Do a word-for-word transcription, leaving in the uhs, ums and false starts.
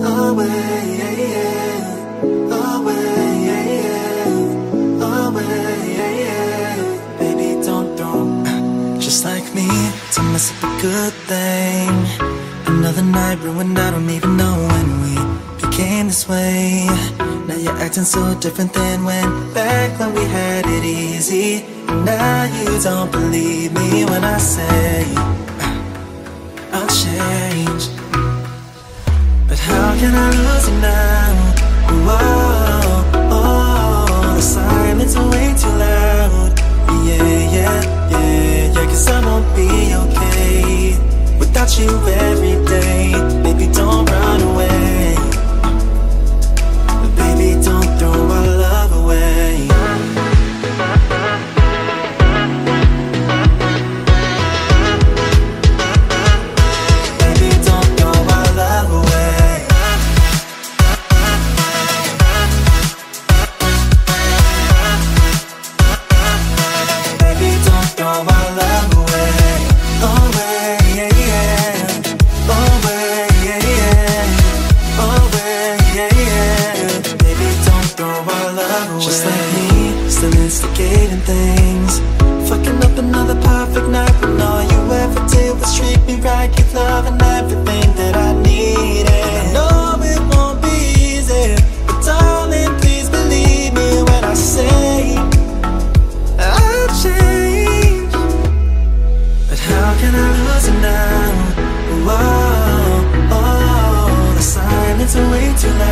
away, yeah, yeah. Away, yeah, yeah. Away, yeah, yeah. Baby, don't throw just like me to mess up a good thing. Another night ruined, I don't even know when we became this way. Now you're acting so different than when back when we had it easy. And now you don't believe me when I say I'll change. But how can I lose you now? Whoa, oh, the silence is way too loud. Yeah, yeah, yeah, yeah, cause I won't be okay without you every day. Baby, don't run away. Baby, don't throw our love away. Baby, don't throw our love away. Baby, don't throw our love away. Away, yeah, yeah. Away, yeah, yeah. Away, yeah, yeah. Baby, don't throw our love away. Just like me, still instigating things. Fucking up another perfect night when all you ever did was treat me right. Give love and everything that I needed. I know it won't be easy, but darling, please believe me when I say I'll change. But how can I lose you now? Whoa, oh, the silence is way too loud.